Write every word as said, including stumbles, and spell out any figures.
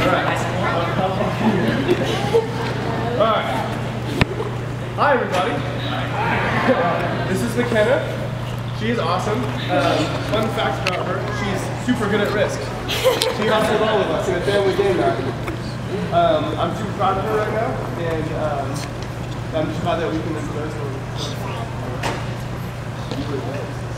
Alright. Hi everybody. This is McKenna. She is awesome. Um, fun fact about her, she's super good at Risk. She hustled all of us in a family game night. Um, I'm super proud of her right now, and um, I'm just glad that we can influence her.